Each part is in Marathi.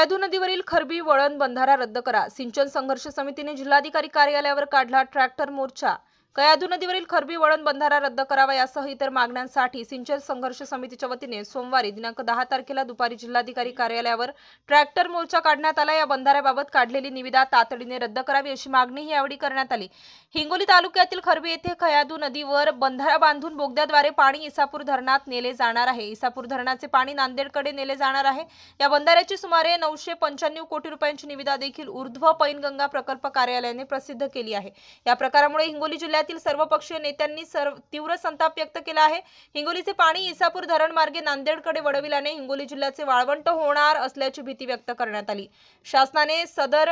कयाधू नदीवरील खरबी वळण बंधारा रद्द करा। सिंचन संघर्ष समितीने जिल्हाधिकारी कार्यालयावर काढला ट्रॅक्टर मोर्चा। कयाधू नदीवरील खरबी वळण बंधारा रद्द करावा यासह इतर मागण्यांसाठी सिंचन संघर्ष समितीच्या वतीने सोमवारी दिनांक 10 तारखेला दुपारी जिल्हाधिकारी कार्यालयावर ट्रॅक्टर मोर्चा काढण्यात आला। या बंधाऱ्याबाबत काढलेली निविदा तातडीने रद्द करावी अशी मागणीही यावेळी करण्यात आली। हिंगोली तालुक्यातील खरबी येथे कयाधू नदीवर बंधारा बांधून बोगद्याद्वारे पाणी इसापूर धरणात नेले जाणार आहे। इसापूर धरणाचे पाणी नांदेडकडे नेले जाणार आहे। या बंधाऱ्याची सुमारे 995 कोटी रुपयांची निविदा देखील ऊर्ध्व पैनगंगा प्रकल्प कार्यालयाने प्रसिद्ध केली आहे। या प्रकारामुळे हिंगोली जिल्ह्यातील सर्वपक्षीय नेत्यांनी तीव्र संताप व्यक्त केला आहे। हिंगोलीचे पाणी इसापूर धरण मार्गे नांदेडकडे वळविल्याने हिंगोली जिल्ह्याचे वाळवंट होणार असल्याची भीती व्यक्त करण्यात आली। शासनाने सदर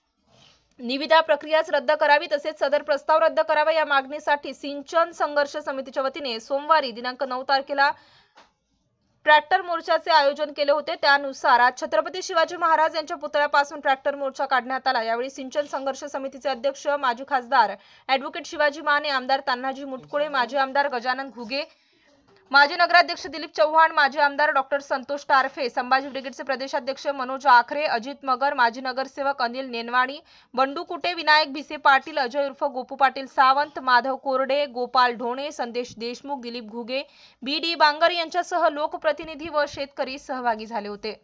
निविदा प्रक्रियाच रद्द करावी तसेच सदर प्रस्ताव रद्द करावा या मागणीसाठी सिंचन संघर्ष समितीच्या वतीने सोमवारी दिनांक 9 तारखेला ट्रॅक्टर मोर्चाचे आयोजन केले होते। त्यानुसार आज छत्रपती शिवाजी महाराज यांच्या पुतळ्यापासून ट्रॅक्टर मोर्चा काढण्यात आला। यावेळी सिंचन संघर्ष समितीचे अध्यक्ष माजी खासदार ॲडव्होकेट शिवाजी माने, आमदार तान्हाजी मुटकुळे, माजी आमदार गजानन घुगे, माजी नगराध्यक्ष दिलीप चव्हाण, माजी आमदार डॉक्टर संतोष टारफे, संभाजी ब्रिगेडचे प्रदेशाध्यक्ष मनोज आखरे, अजित मगर, माजी नगरसेवक अनिल नेनवाणी, बंडू कुटे, विनायक भिसे पाटील, अजय उर्फ गोपू पाटील सावंत, माधव कोरडे, गोपाल ढोणे, संदेश देशमुख, दिलीप घुगे, बी.डी. बांगर यांच्यासह लोकप्रतिनिधी व शेतकरी सहभागी झाले होते।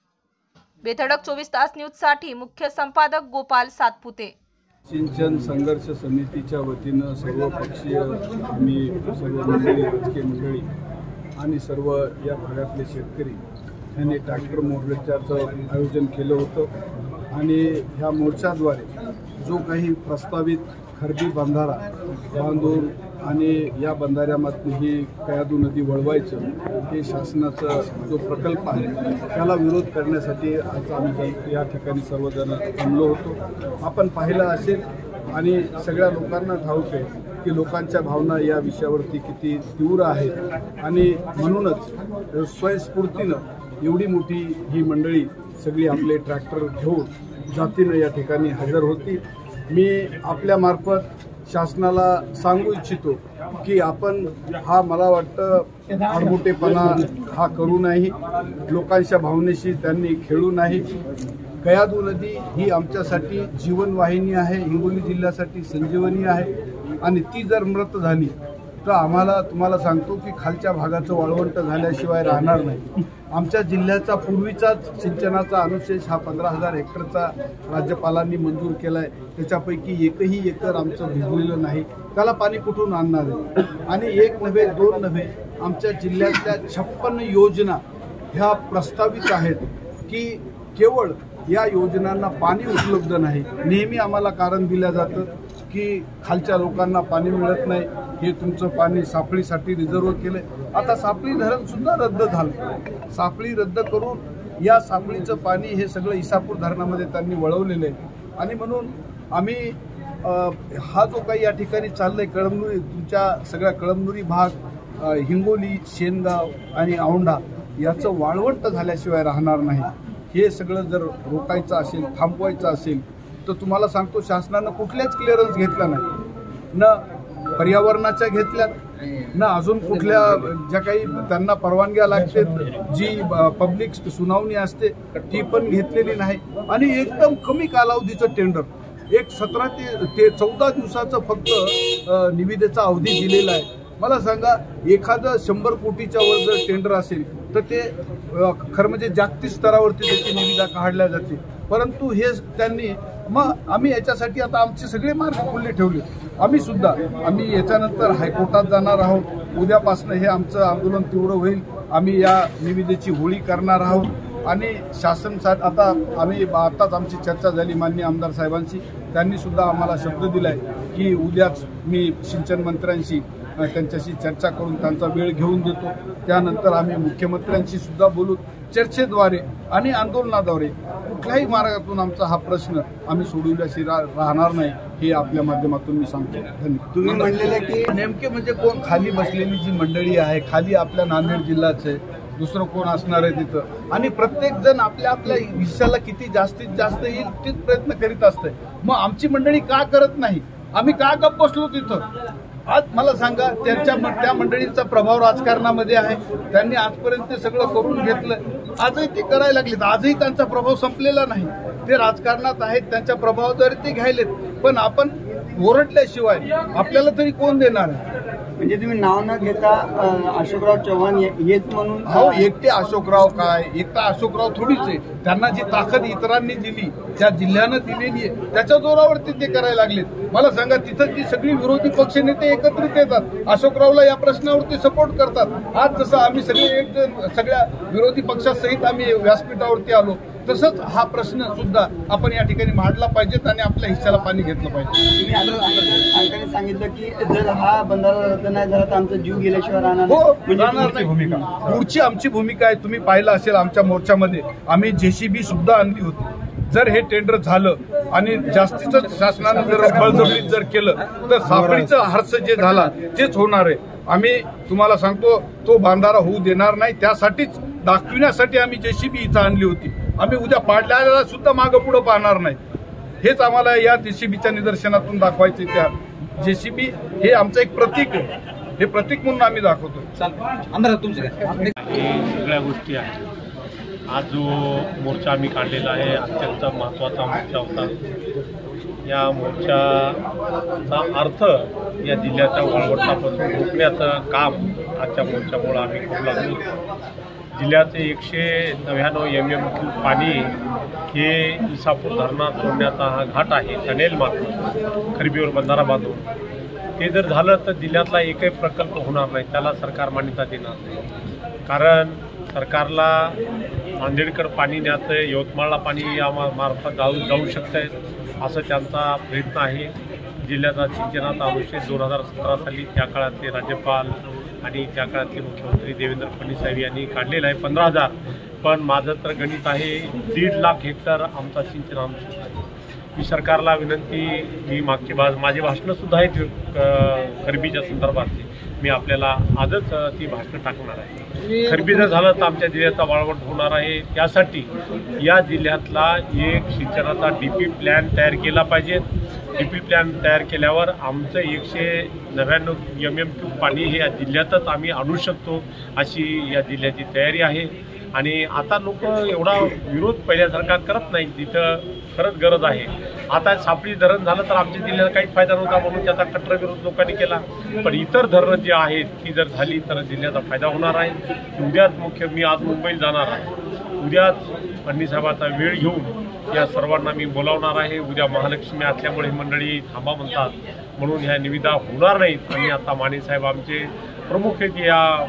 बेधडक 24 तास न्यूजसाठी मुख्य संपादक गोपाल सातपुते। सिंचन संघर्ष समितीच्या वतीनं सर्वपक्षीय आम्ही सर्व मंडळी, राजकीय मंडळी आणि सर्व या भागातले शेतकरी यांनी ट्रॅक्टर मोर्चाचं आयोजन केलं होतं आणि ह्या मोर्चाद्वारे जो काही प्रस्तावित खरबी बंधारा बांधून आणि या बंधाऱ्यामधून ही कयाधू नदी वळवायचं हे शासनाचा जो प्रकल्प आहे त्याला विरोध करण्यासाठी आज आम्ही या ठिकाणी सर्वजण जमलो होतो। आपण पाहिलं असेल आणि सगळ्या लोकांना ठाऊक आहे की लोकांच्या भावना या विषयावरती किती तीव्र आहेत आणि म्हणूनच स्वयंस्फूर्तीनं एवढी मोठी ही मंडळी सगळी आपले ट्रॅक्टर घेऊन जातीनं या ठिकाणी हजर होती। मी आपल्यामार्फत शासनाला सांगू इच्छितो की आपण हा मला वाटतं आडमुठेपणा हा करू नाही, लोकांच्या भावनेशी त्यांनी खेळू नाही। कयाधू नदी ही आमच्यासाठी जीवनवाहिनी आहे, हिंगोली जिल्ह्यासाठी संजीवनी आहे आणि ती जर मृत झाली तर तुम्हाला सांगतो की खालच्या भागाचं वाळवंट झाल्याशिवाय राहणार नाही। आमच्या जिल्ह्याचा पूर्वीचाच सिंचनाचा अनुशेष हा 15,000 हेक्टरचा राज्यपालांनी मंजूर केला आहे। त्याच्यापैकी एकही एकर आमचं भिजलेलं नाही, त्याला पाणी कुठून आणणार आहे? आणि एक नव्हे दोन नव्हे आमच्या जिल्ह्यातल्या 56 योजना ह्या प्रस्तावित आहेत की केवळ या योजनांना पाणी उपलब्ध नाही। नेहमी आम्हाला कारण दिलं जातं की खालच्या लोकांना पाणी मिळत नाही, हे तुमचं पाणी सापळीसाठी रिझर्व केलंय। आता सापळी धरण सुद्धा रद्द झालं। सापळी रद्द करून या सापळीचं पाणी हे सगळं इसापूर धरणामध्ये त्यांनी वळवलेलं आहे आणि म्हणून आम्ही हा जो काही या ठिकाणी चाललंय कळमनुरी, तुमच्या सगळ्या कळमनुरी भाग, हिंगोली, शेनगाव आणि औंढा याचं वाळवंट झाल्याशिवाय राहणार नाही। हे सगळं जर रोखायचं असेल, थांबवायचं असेल तर तुम्हाला सांगतो शासनानं कुठल्याच क्लिअरन्स घेतला नाही, न पर्यावरणाच्या घेतल्यात, न अजून कुठल्या ज्या काही त्यांना परवानग्या लागते, जी पब्लिक सुनावणी असते ती पण घेतलेली नाही आणि एकदम कमी कालावधीचं टेंडर, एक 17 ते 14 दिवसाचं फक्त निविदेचा अवधी दिलेला आहे। मला सांगा, एखादं 100 कोटीच्या वर जर टेंडर असेल तर ते खरं म्हणजे जागतिक स्तरावरती त्याची निविदा काढल्या जाते, परंतु हे त्यांनी मग आम्ही याच्यासाठी आता आमचे सगळे मार्ग खुले ठेवले। आम्ही याच्यानंतर हायकोर्टात जाणार आहोत। उद्यापासून हे आमचं आंदोलन तीव्र होईल। आम्ही या निविदेची होळी करणार आहोत आणि शासन आता आताच आमची चर्चा झाली माननीय आमदार साहेबांशी, त्यांनी सुद्धा आम्हाला शब्द दिलाय की उद्याच मी सिंचन मंत्र्यांशी त्यांच्याशी चर्चा करून त्यांचा वेळ घेऊन देतो। त्यानंतर आम्ही मुख्यमंत्र्यांशी सुद्धा बोलू। चर्चेद्वारे आणि आंदोलनाद्वारे कुठल्याही मार्गातून आमचा हा प्रश्न आम्ही सोडविल्याशिवाय राहणार नाही, हे आपल्या माध्यमातून मी सांगतो। धन्यवाद। तुम्ही म्हणलेलं की नेमके म्हणजे कोण खाली बसलेली जी मंडळी आहे, खाली आपल्या नांदेड जिल्ह्याचे दुसरं कोण असणार आहे तिथं, आणि प्रत्येक जण आपल्या हिस्साला किती जास्तीत जास्त येईल तेच प्रयत्न करीत असते। मग आमची मंडळी का करत नाही? आम्ही का गप्प बसलो तिथं? आज मला सांगा, त्या मंडळींचा प्रभाव राजकारणामध्ये आहे, त्यांनी आजपर्यंत ते सगळं करून घेतलं। आजही ते करायला लागलेत. आजही त्यांचा प्रभाव संपलेला नाही. ते राजकारणात आहेत, त्यांचा प्रभाव जर ते घ्यायलेत, पण आपण ओरडल्याशिवाय आपल्याला तरी कोण देणार आहे? म्हणजे तुम्ही नाव न घेता अशोकराव चव्हाण हेच म्हणून हो, एकटे अशोकराव काय, एकटा अशोकराव थोडीच आहे. त्यांना जी ताकद इतरांनी दिली, त्या जिल्ह्यानं दिलेली आहे, त्याच्या जोरावरती ते करायला लागलेत. मला सांगा, तिथं ती सगळी विरोधी पक्षनेते एकत्रित येतात, अशोकरावला या प्रश्नावरती सपोर्ट करतात. आज जसं आम्ही सगळ्या विरोधी पक्षासहित आम्ही व्यासपीठावरती आलो, तसंच हा प्रश्न सुद्धा आपण या ठिकाणी मांडला पाहिजेत आणि आपल्या हिश्श्याला पाणी घेतलं पाहिजे. तुम्ही आता सांगितलं की जर हा बंधारा रद्द नाही झाला तर आमचा जीव गेल्याशिवाय राहणार हो, म्हणजे राहणार नाही. पुढची आमची भूमिका आहे, तुम्ही पाहिलं असेल आमच्या मोर्चामध्ये आम्ही JCB सुद्धा आणली होती. जर हे टेंडर झालं आणि जास्तीचं शासनानं जर बळजबरीत जर केलं तर साखळीचं हर्ष जे झाला तेच होणार आहे. आम्ही तुम्हाला सांगतो, तो बांधारा होऊ देणार नाही. त्यासाठीच दाखविण्यासाठी आम्ही JCB इथं आणली होती. आम्ही उद्या पाडल्याला सुद्धा मागं पुढं पाहणार नाही. हेच आम्हाला या JCBच्या निदर्शनातून दाखवायचे. त्या JCB हे आमचं एक प्रतीक आहे. हे प्रतीक म्हणून आम्ही दाखवतो. सगळ्या गोष्टी आहेत. आज जो मोर्चा आम्ही काढलेला आहे अत्यंत महत्त्वाचा मोर्चा होता. या मोर्चाचा अर्थ या जिल्ह्याच्या वळवटापासून रोखण्याचं काम आजच्या मोर्चामुळे आम्ही करू लागलो. जिल्ह्याचे 199 MMQ पाणी हे इसापूर धरणात सोडण्याचा हा घाट आहे. टनेल मार्फत खरबीवर बंधारा बांधून ते जर झालं तर जिल्ह्यातला एकही प्रकल्प होणार नाही, त्याला सरकार मान्यता देणार नाही. कारण सरकारला नांदेडकर पाणी न्यायचं, यवतमाळला पाणी या मार्फत जाऊ शकतंय असं त्यांचा प्रयत्न आहे. जिल्ह्याचा सिंचनाचा अनुच्छेद 2017 साली त्या काळातले राज्यपाल आणि त्या काळातले मुख्यमंत्री देवेंद्र फडणवीस साहेब यांनी काढलेला आहे 15,000. पण माझं तर गणित आहे 1.5 लाख हेक्टर आमचा सिंचन अनुच्छेद आहे. मी सरकारला मी मागची माझी भाषणंसुद्धा आहेत खरबीच्या संदर्भातली. मी आपल्याला आजच ती भाषणं टाकणार आहे. खरबी जर झालं तर आमच्या जिल्ह्याचा वाळवंट होणार आहे. त्यासाठी या जिल्ह्यातला एक सिंचनाचा DP प्लॅन तयार केला पाहिजे. DP प्लॅन तयार केल्यावर आमचं 199 MMQ पाणी हे या जिल्ह्यातच आम्ही आणू शकतो अशी या जिल्ह्याची तयारी आहे. आणि आता लोक एवढा विरोध पहिल्यासारखा करत नाहीत, जिथं खरंच गरज आहे. आता सापळी धरण झालं तर आमच्या जिल्ह्याला काहीच फायदा नव्हता म्हणून त्याचा कट्टर विरोध लोकांनी केला. पण इतर धरणं जी आहेत ती जर झाली तर जिल्ह्याचा फायदा होणार आहे. उद्याच मी आज मुंबईला जाणार आहे. उद्याच फडणवीसाहेबांचा वेळ घेऊन या सर्वांना मी बोलावणार आहे. उद्या महालक्ष्मी असल्यामुळे मंडळी थांबा म्हणतात म्हणून ह्या निविदा होणार नाहीत. आणि आता माने साहेब आमचे प्रमुख आहेत,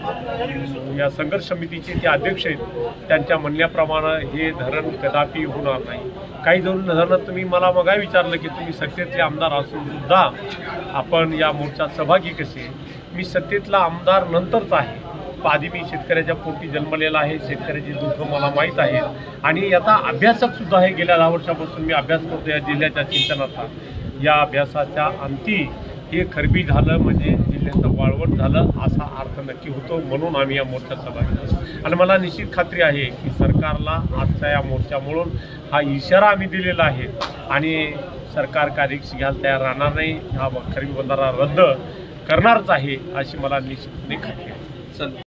या संघर्ष समितीचे ते अध्यक्ष आहेत. त्यांच्या म्हणण्याप्रमाणे हे धरण कदापि होणार नाही. काही धरणं तुम्ही मला मग विचारलं की तुम्ही सत्तेतले आमदार असून सुद्धा आपण या मोर्चात सहभागी कसे. मी सत्तेतला आमदार नंतरच आहे. आधी मी शेतकऱ्याच्या पोटी जन्मलेला आहे. शेतकऱ्याची दुःख मला माहीत आहे. आणि आता अभ्यासक सुद्धा आहे. गेल्या 10 वर्षापासून मी अभ्यास करतो या जिल्ह्याच्या सिंचनाचा. या अभ्यासाच्या अंती हे खरबी झालं म्हणजे जिल्ह्याचं वाळवंट झालं असा अर्थ नक्की होतो. म्हणून आम्ही या मोर्चात सहभागी झालो. आणि मला निश्चित खात्री आहे की सरकारला आजच्या या मोर्चामुळून हा इशारा आम्ही दिलेला आहे आणि सरकार कार्यक्षी घ्यायला तयार राहणार नाही. हा खरबी बंधारा रद्द करणारच आहे अशी मला निश्चितपणे खात्री आहे.